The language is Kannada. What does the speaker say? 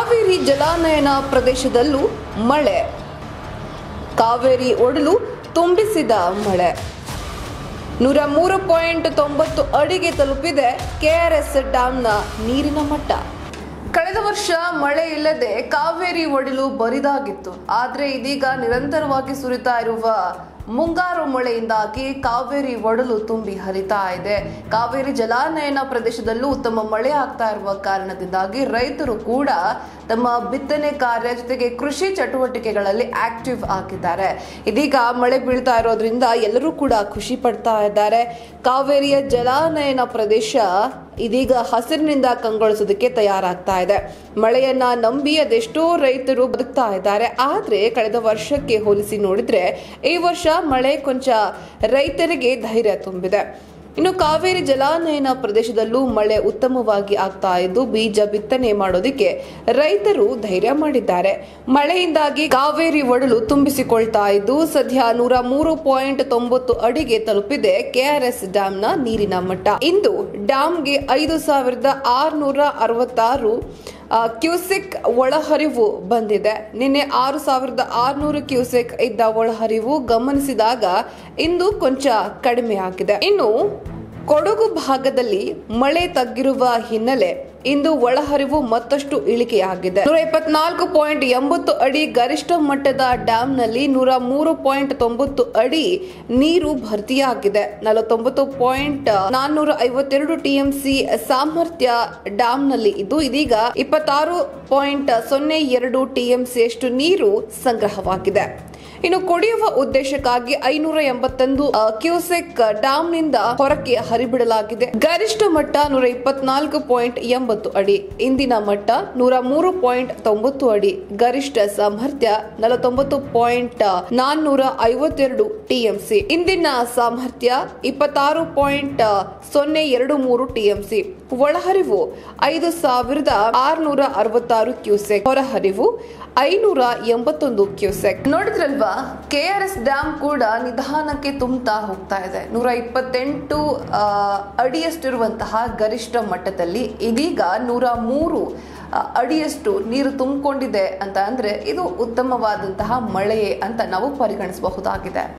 ಕಾವೇರಿ ಜಲಾನಯನ ಪ್ರದೇಶದಲ್ಲೂ ಮಳೆ. ಕಾವೇರಿ ಒಡಲು ತುಂಬಿಸಿದ ಮಳೆ 103.90 ಅಡಿಗೆ ತಲುಪಿದೆ ಕೆಆರ್ಎಸ್ ಡ್ಯಾಂನ ನೀರಿನ ಮಟ್ಟ. ಕಳೆದ ವರ್ಷ ಮಳೆ ಇಲ್ಲದೆ ಕಾವೇರಿ ಒಡಲು ಬರಿದಾಗಿತ್ತು. ಆದರೆ ಇದೀಗ ನಿರಂತರವಾಗಿ ಸುರಿತಾ ಇರುವ ಮುಂಗಾರು ಮಳೆಯಿಂದಾಗಿ ಕಾವೇರಿ ಒಡಲು ತುಂಬಿ ಹರಿತಾ ಇದೆ. ಕಾವೇರಿ ಜಲಾನಯನ ಪ್ರದೇಶದಲ್ಲೂ ಉತ್ತಮ ಮಳೆ ಆಗ್ತಾ ಇರುವ ಕಾರಣದಿಂದಾಗಿ ರೈತರು ಕೂಡ ತಮ್ಮ ಬಿತ್ತನೆ ಕಾರ್ಯ ಜೊತೆಗೆ ಕೃಷಿ ಚಟುವಟಿಕೆಗಳಲ್ಲಿ ಆಕ್ಟಿವ್ ಆಗಿದ್ದಾರೆ. ಇದೀಗ ಮಳೆ ಬೀಳ್ತಾ ಇರೋದ್ರಿಂದ ಎಲ್ಲರೂ ಕೂಡ ಖುಷಿ ಪಡ್ತಾ ಇದ್ದಾರೆ. ಕಾವೇರಿಯ ಜಲಾನಯನ ಪ್ರದೇಶ ಇದೀಗ ಹಸಿರಿನಿಂದ ಕಂಗೊಳಿಸೋದಕ್ಕೆ ತಯಾರಾಗ್ತಾ ಇದೆ. ಮಳೆಯನ್ನ ನಂಬಿ ಅದೆಷ್ಟೋ ರೈತರು ಬದುಕ್ತಾ ಇದ್ದಾರೆ. ಆದ್ರೆ ಕಳೆದ ವರ್ಷಕ್ಕೆ ಹೋಲಿಸಿ ನೋಡಿದ್ರೆ ಈ ವರ್ಷ ಮಳೆ ಕೊಂಚ ರೈತರಿಗೆ ಧೈರ್ಯ ತುಂಬಿದೆ. ಇನ್ನು ಕಾವೇರಿ ಜಲಾನಯನ ಪ್ರದೇಶದಲ್ಲೂ ಮಳೆ ಉತ್ತಮವಾಗಿ ಆಗ್ತಾ ಇದ್ದು ಬೀಜ ಬಿತ್ತನೆ ಮಾಡೋದಕ್ಕೆ ರೈತರು ಧೈರ್ಯ ಮಾಡಿದ್ದಾರೆ. ಮಳೆಯಿಂದಾಗಿ ಕಾವೇರಿ ಒಡಲು ತುಂಬಿಸಿಕೊಳ್ತಾ ಇದ್ದು ಸದ್ಯ 103.90 ಅಡಿಗೆ ತಲುಪಿದೆ ಕೆಆರ್ಎಸ್ ಡ್ಯಾಂನ ನೀರಿನ ಮಟ್ಟ. ಇಂದು ಡ್ಯಾಂಗೆ 5,666 ಕ್ಯೂಸೆಕ್ ಒಳಹರಿವು ಬಂದಿದೆ. ನಿನ್ನೆ 6,600 ಕ್ಯೂಸೆಕ್ ಇದ್ದ ಒಳಹರಿವು ಗಮನಿಸಿದಾಗ ಇಂದು ಕೊಂಚ ಕಡಿಮೆ ಆಗಿದೆ. ಇನ್ನು ಕೊಡಗು ಭಾಗದಲ್ಲಿ ಮಳೆ ತಗ್ಗಿರುವ ಹಿನ್ನೆಲೆ ಇಂದು ಒಳಹರಿವು ಮತ್ತಷ್ಟು ಇಳಿಕೆಯಾಗಿದೆ. 124.80 ಅಡಿ ಗರಿಷ್ಠ ಮಟ್ಟದ ಡ್ಯಾಂನಲ್ಲಿ 103.90 ಅಡಿ ನೀರು ಭರ್ತಿಯಾಗಿದೆ. 49.452 ಟಿಎಂಸಿ ಸಾಮರ್ಥ್ಯ ಡ್ಯಾಂನಲ್ಲಿ ಇದ್ದು ಇದೀಗ 26.02 ಟಿಎಂಸಿಯಷ್ಟು ನೀರು ಸಂಗ್ರಹವಾಗಿದೆ. ಇನ್ನು ಕುಡಿಯುವ ಉದ್ದೇಶಕ್ಕಾಗಿ 581 ಕ್ಯೂಸೆಕ್ ಡ್ಯಾಂನಿಂದ ಹೊರಕ್ಕೆ ಹರಿಬಿಡಲಾಗಿದೆ. ಗರಿಷ್ಠ ಮಟ್ಟ 124.80 ಅಡಿ, ಇಂದಿನ ಮಟ್ಟ 103.90 ಅಡಿ, ಗರಿಷ್ಠ ಸಾಮರ್ಥ್ಯ 49.452 ಟಿಎಂಸಿ, ಇಂದಿನ ಸಾಮರ್ಥ್ಯ 26.023 ಟಿಎಂಸಿ. ಒಳಹರಿವು 5,666 ಕ್ಯೂಸೆಕ್, ಹೊರಹರಿವು 581 ಕ್ಯೂಸೆಕ್. ನೋಡಿದ್ರಲ್ವಾ, ಕೆಆರ್ಎಸ್ ಡ್ಯಾಮ್ ಕೂಡ ನಿಧಾನಕ್ಕೆ ತುಂಬುತ್ತಾ ಹೋಗ್ತಾ ಇದೆ. 128 ಅಡಿಯಷ್ಟಿರುವಂತಹ ಗರಿಷ್ಠ ಮಟ್ಟದಲ್ಲಿ ಇದೀಗ 103 ಅಡಿಯಷ್ಟು ನೀರು ತುಂಬಿಕೊಂಡಿದೆ ಅಂತ ಅಂದ್ರೆ ಇದು ಉತ್ತಮವಾದಂತಹ ಮಳೆಯೇ ಅಂತ ನಾವು ಪರಿಗಣಿಸಬಹುದಾಗಿದೆ.